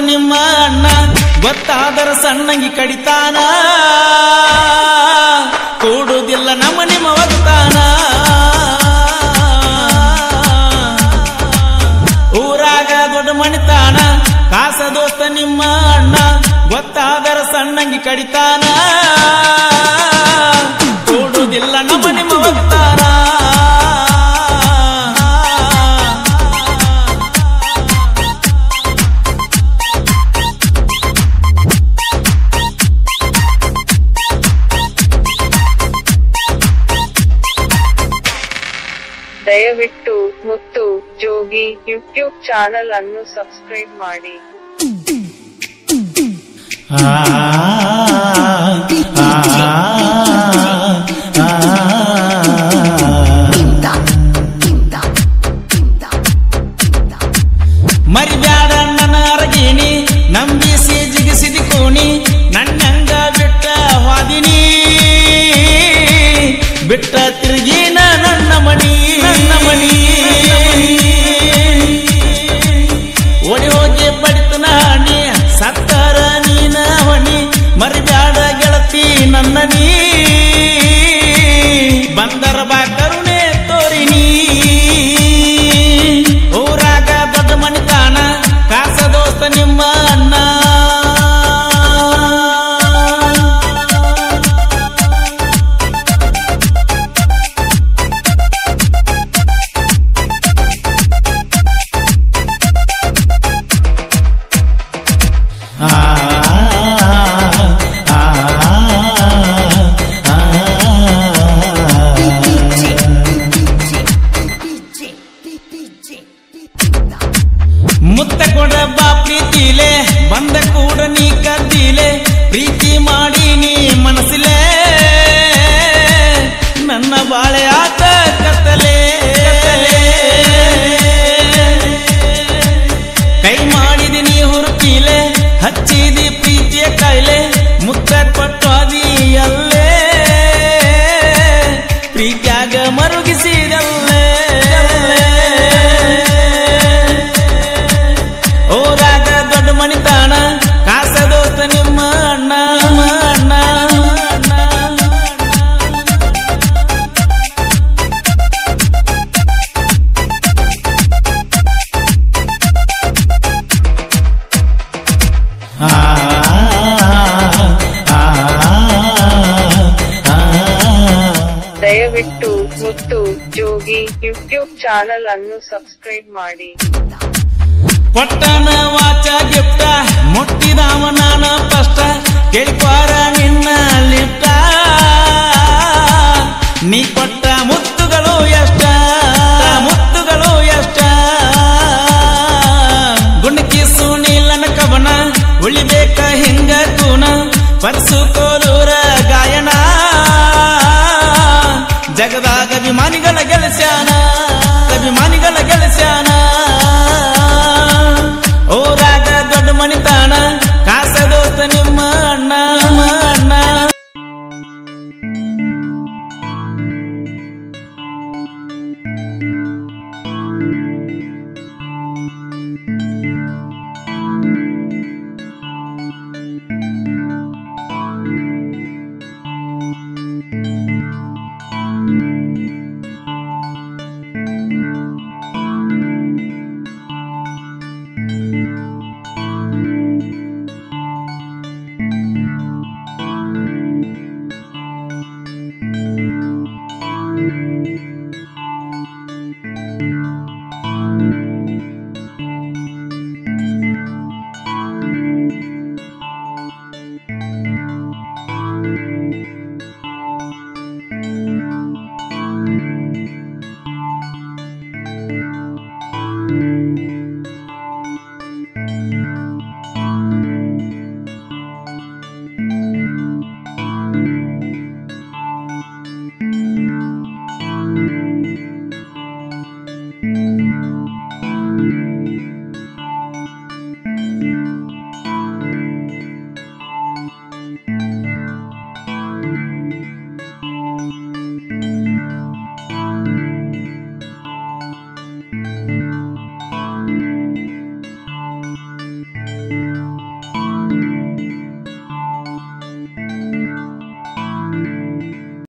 ನಿಮ್ಮ ಅಣ್ಣ ಗೊತ್ತಾದರ ಸಣ್ಣಂಗಿ ಕಡಿತಾನ ಕೂಡುದಿಲ್ಲ ನಮ್ಮ ನಿಮ್ಮ ಒಗ್ತಾನ ಊರಾಗ ದೊಡ್ಡ ಮಣಿತಾನ ಕಾಸ ದೋಸ್ತ ನಿಮ್ಮ ಅಣ್ಣ ಗೊತ್ತಾದರ ಸಣ್ಣಂಗಿ ಕಡಿತಾನ ಕೂಡುದಿಲ್ಲ ನಮ್ಮ ನಿಮ್ಮ ಒಗ್ತಾನ ದಯವಿಟ್ಟು ಮುತ್ತು ಜೋಗಿ ಯೂಟ್ಯೂಬ್ ಚಾನಲ್ ಅನ್ನು ಸಬ್ಸ್ಕ್ರೈಬ್ ಮಾಡಿ. ಮರಿಬ್ಯಾಡ ನನ್ನ ಅರಗಿಣಿ ನಂಬಿಸಿ ಜಿಗಿಸಿದ ಕೋಣಿ ನನ್ನಂಗ ಬಿಟ್ಟ ವಾದಿನಿ ಬಿಟ್ಟ ತಿರುಗಿನ ನನ್ನ ಮಣಿ ಓಡಿ ಹೋಗಿ ಪಡಿತನ ಹಣಿ ಸತ್ತರ ನೀನ ಹೊಣಿ ಮರಿಬ್ಯಾಡ ಗೆಳತಿ ನನ್ನ ನೀ ಬಂದರ ಬಾ ಕರುಣೆ ತೋರಿನಿ ಊರಾಗ ದೊಡ್ಡ ಮಣಿತಾನ ಕಾಸ ದೋಸ್ತ ನಿಮ್ಮ ಅಣ್ಣ ಮುತ್ತ ಕೊಡ ಬಾ ಪ್ರೀತಿಲೆ ಬಂದ ಕೂಡ ನೀ ಕದ್ದಿಲೆ ಪ್ರೀತಿ ಮಾಡಿ ನೀ ಮನಸ್ಸಿಲೆ ನನ್ನ ಬಾಳೆ ಆತ ಕತ್ತಲೆ ಕೈ ಮಾಡಿದಿ ನೀ ಹುರುಪಿಲೆ ಹಚ್ಚಿದಿ ಪ್ರೀತಿಯ ಕಾಯಿಲೆ ಮುತ್ತ ಕೊಟ್ಟು ಅದಿ ಅಲ್ಲೇ ಪ್ರೀತಿಯಾಗ ಮರುಗಿಸಿದಲ್ಲೇ ಊರಾಗ ದೊಡ್ಡ ಮಣಿತಾನ ಕಾಸ ದೋಸ್ತ ನಿಮ್ಮ ಅಣ್ಣ ದಯವಿಟ್ಟು ಮುತ್ತು ಜೋಗಿ ಯೂಟ್ಯೂಬ್ ಚಾನಲ್ ಅನ್ನು ಸಬ್ಸ್ಕ್ರೈಬ್ ಮಾಡಿ. ಕೊಟ್ಟನ ವಾಚ ಗಿಫ್ಟ ಮುಟ್ಟಿದವ ನಾನ ಫಸ್ಟ್ ಕೇಳಿಪಾರ ನಿನ್ನ ಲಿಫ್ಟ ನೀ ಕೊಟ್ಟ ಮುತ್ತುಗಳು ಎಷ್ಟ ಗುಣಕಿಸು ನೀಲನ ಕವನ ಉಳಿಬೇಕ ಹಿಂಗ ಕೂನ ಪರ್ಸು ಕೋಲೂರ ಗಾಯನ ಜಗದಾಗ ಅಭಿಮಾನಿಗಳ